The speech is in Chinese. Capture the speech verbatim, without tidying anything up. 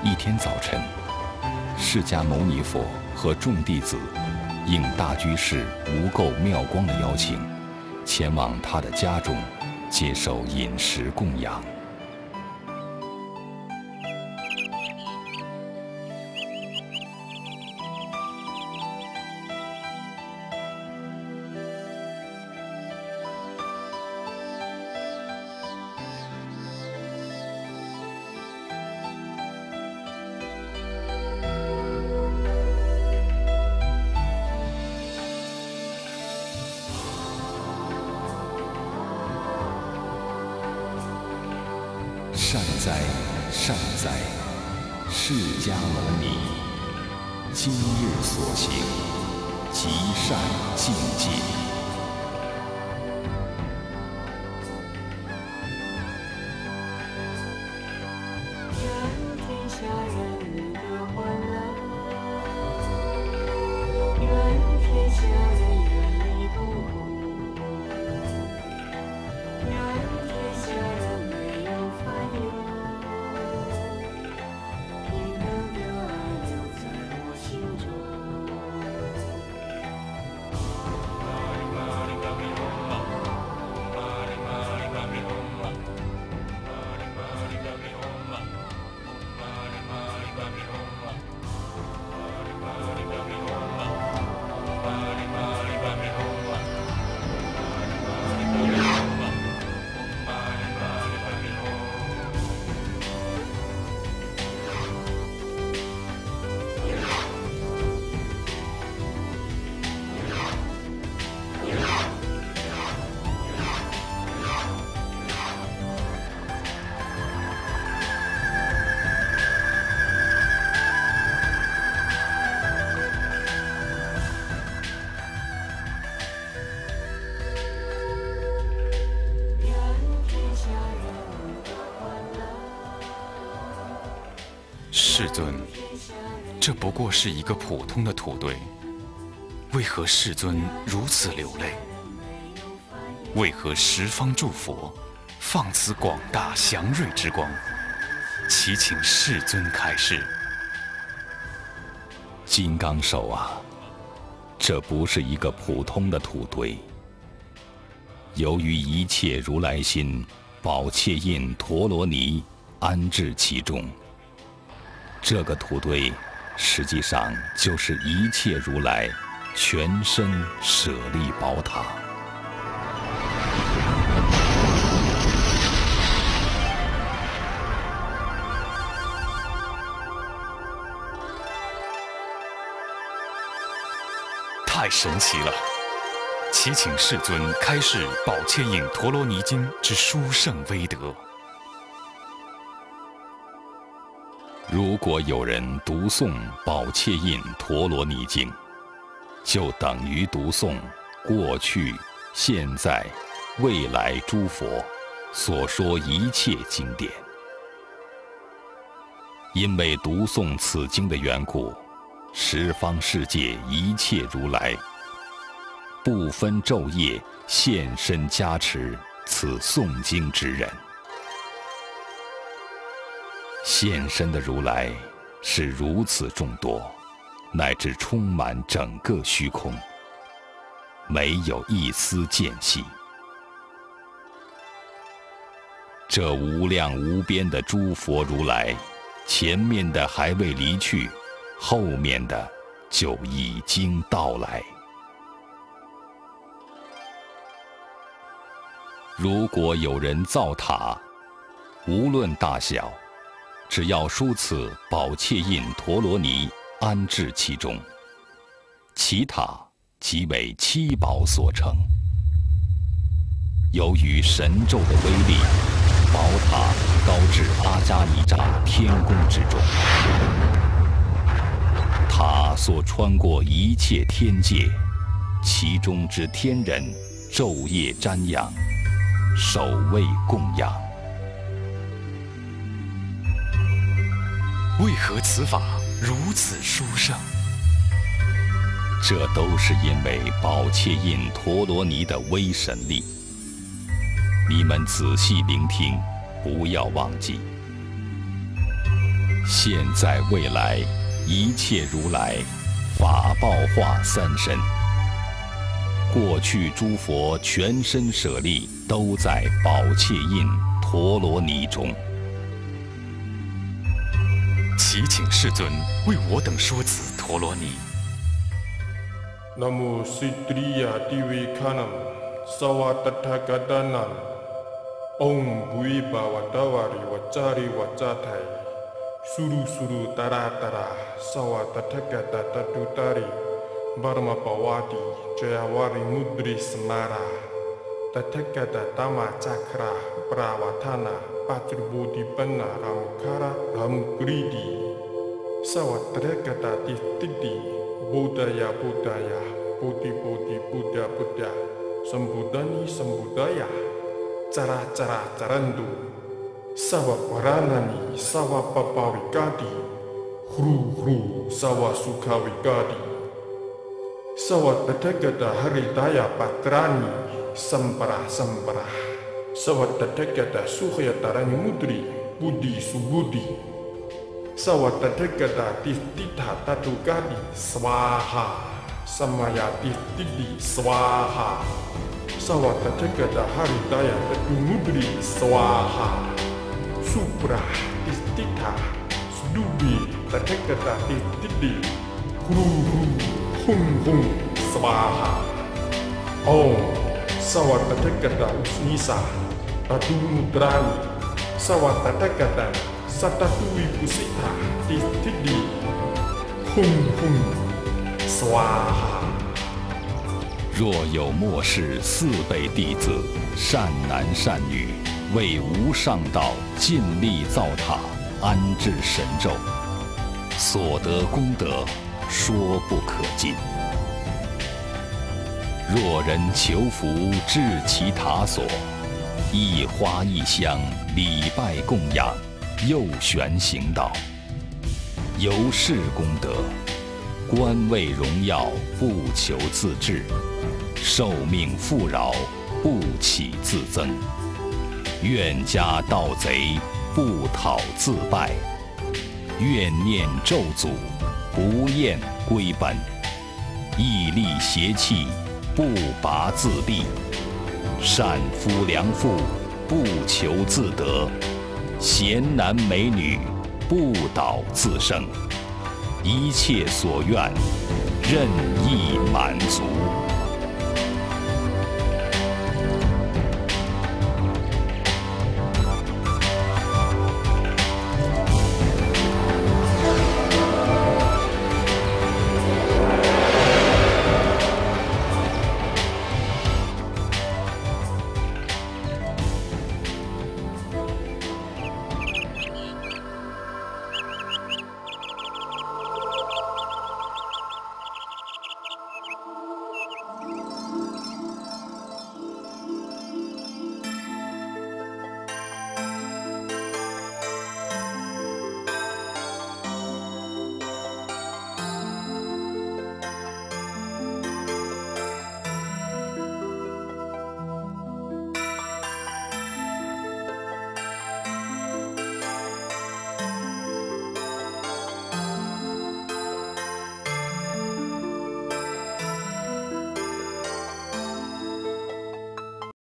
一天早晨，释迦牟尼佛和众弟子应大居士无垢妙光的邀请，前往他的家中接受饮食供养。善哉善哉，释迦牟尼，今日所行，极善境界。 愿天下人得欢乐，愿天下人远离痛苦，愿天下人没有烦忧，平等的爱留在我心中。 世尊，这不过是一个普通的土堆，为何世尊如此流泪？为何十方诸佛放此广大祥瑞之光？祈请世尊开示。 金刚手啊，这不是一个普通的土堆。由于一切如来心宝切印陀罗尼安置其中，这个土堆实际上就是一切如来全身舍利宝塔。 太神奇了！祈请世尊开示《宝切印陀罗尼经》之殊胜威德。 如果有人读诵《宝切印陀罗尼经》，就等于读诵过去、现在、未来诸佛所说一切经典。因为读诵此经的缘故，十方世界一切如来不分昼夜现身加持此诵经之人。现身的如来是如此众多，乃至充满整个虚空，没有一丝间隙。这无量无边的诸佛如来，前面的还未离去，后面的就已经到来。如果有人造塔，无论大小，只要书此宝切印陀罗尼安置其中，其塔即为七宝所成。由于神咒的威力，宝塔高至阿迦尼扎天宫之中，塔所穿过一切天界，其中之天人昼夜瞻仰，守卫供养。 为何此法如此殊胜？ 这都是因为宝切印陀罗尼的威神力。你们仔细聆听，不要忘记。 现在未来，一切如来法报化三身。过去诸佛全身舍利，都在宝切印陀罗尼中。 祈请世尊为我等说子陀罗尼。 南无悉地呀地维卡南，萨瓦达他嘎达南，唵布依巴瓦达瓦里瓦扎里瓦扎泰，苏鲁苏鲁达拉达拉，萨瓦达他嘎达达杜达里，巴尔玛巴瓦蒂，这亚瓦里穆德里斯玛拉，达他嘎达达玛扎克拉，布拉瓦塔纳，巴特布迪班纳拉姆卡拉拉姆格里迪，萨瓦达他嘎达蒂蒂蒂。Budaya budaya, putih putih Buddha Buddha, sembudani sembudaya, cara cara carandu, sawa paranani, sawa papawikadi, hru hru, sawa sukawikadi, sawa tadagada haridaya patrani, sempara sempara, sawa tadagada suhya tarani mudri, budi subudi. Sawa tadagada titha tadugadi swaha samaya titidi swaha sawa tadagada haridaya tadumudri swaha supra titha sudubi tadagada titidi hru hru hum hum swaha om sawa tadagada usnisa tadumudrani sawa tadagada Satatui pusita titidi hum hum swaha。 若有末世四辈弟子，善男善女，为无上道尽力造塔，安置神咒，所得功德说不可尽。若人求福至其塔所，一花一香礼拜供养。右旋行道，由是功德，官位荣耀不求自治，寿命富饶不起自增，怨家盗贼不讨自败，怨念咒诅不厌归本，毅力邪气不拔自毙，善夫良妇不求自得。贤男美女不倒自生，一切所愿任意满足。